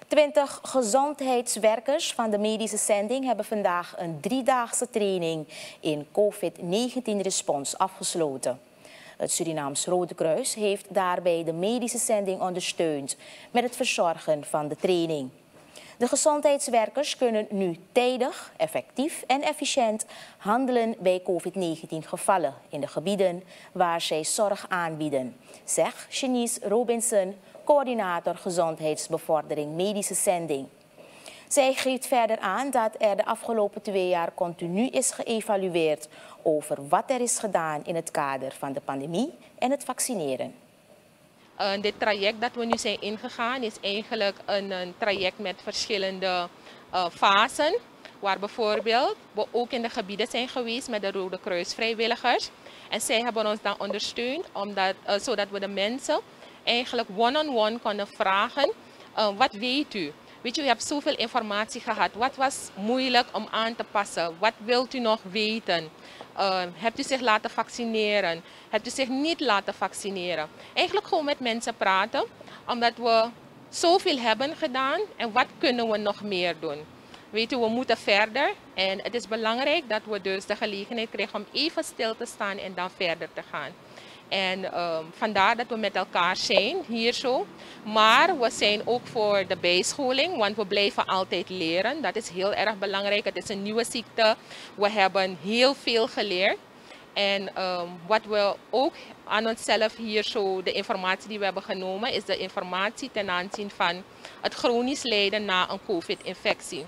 20 gezondheidswerkers van de medische zending hebben vandaag een 3-daagse training in COVID-19-respons afgesloten. Het Surinaams Rode Kruis heeft daarbij de medische zending ondersteund met het verzorgen van de training. De gezondheidswerkers kunnen nu tijdig, effectief en efficiënt handelen bij COVID-19 gevallen in de gebieden waar zij zorg aanbieden, zegt Janice Robinson, coördinator gezondheidsbevordering medische zending. Zij geeft verder aan dat er de afgelopen 2 jaar continu is geëvalueerd over wat er is gedaan in het kader van de pandemie en het vaccineren. Dit traject dat we nu zijn ingegaan is eigenlijk een traject met verschillende fasen. Waar bijvoorbeeld we ook in de gebieden zijn geweest met de Rode Kruis vrijwilligers. En zij hebben ons dan ondersteund zodat we de mensen eigenlijk one-on-one konden vragen, wat weet u? Weet je, u hebt zoveel informatie gehad. Wat was moeilijk om aan te passen? Wat wilt u nog weten? Hebt u zich laten vaccineren? Hebt u zich niet laten vaccineren? Eigenlijk gewoon met mensen praten, omdat we zoveel hebben gedaan en wat kunnen we nog meer doen? Weet u, we moeten verder en het is belangrijk dat we dus de gelegenheid krijgen om even stil te staan en dan verder te gaan. En vandaar dat we met elkaar zijn, hier zo. Maar we zijn ook voor de bijscholing, want we blijven altijd leren. Dat is heel erg belangrijk. Het is een nieuwe ziekte. We hebben heel veel geleerd. En wat we ook aan onszelf hier zo, de informatie die we hebben genomen, is de informatie ten aanzien van het chronisch lijden na een COVID-infectie.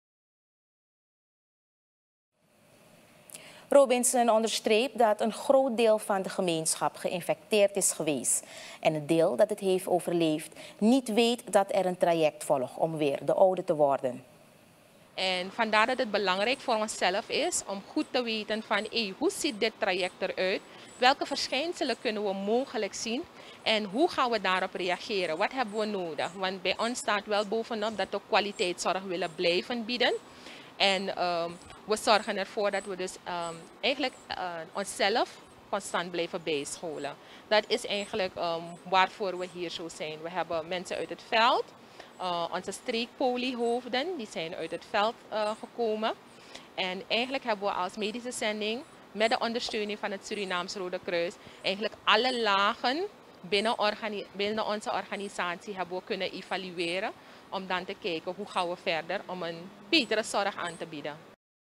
Robinson onderstreept dat een groot deel van de gemeenschap geïnfecteerd is geweest en het deel dat het heeft overleefd niet weet dat er een traject volgt om weer de oude te worden. En vandaar dat het belangrijk voor onszelf is om goed te weten van hoe ziet dit traject eruit, welke verschijnselen kunnen we mogelijk zien en hoe gaan we daarop reageren, wat hebben we nodig. Want bij ons staat wel bovenop dat we kwaliteitszorg willen blijven bieden. En we zorgen ervoor dat we dus eigenlijk onszelf constant blijven bijscholen. Dat is eigenlijk waarvoor we hier zo zijn. We hebben mensen uit het veld, onze streekpoliehoofden, die zijn uit het veld gekomen. En eigenlijk hebben we als medische zending met de ondersteuning van het Surinaams Rode Kruis eigenlijk alle lagen binnen onze organisatie hebben we kunnen evalueren. Om dan te kijken hoe gaan we verder om een betere zorg aan te bieden.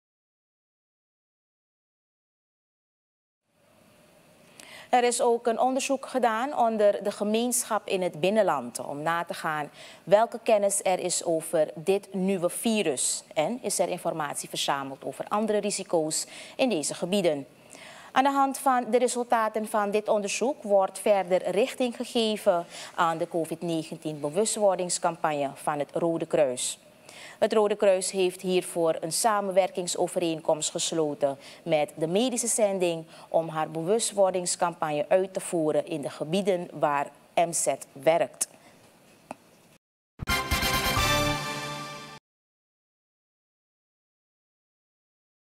Er is ook een onderzoek gedaan onder de gemeenschap in het binnenland om na te gaan welke kennis er is over dit nieuwe virus. En is er informatie verzameld over andere risico's in deze gebieden. Aan de hand van de resultaten van dit onderzoek wordt verder richting gegeven aan de COVID-19-bewustwordingscampagne van het Rode Kruis. Het Rode Kruis heeft hiervoor een samenwerkingsovereenkomst gesloten met de medische zending om haar bewustwordingscampagne uit te voeren in de gebieden waar MZ werkt.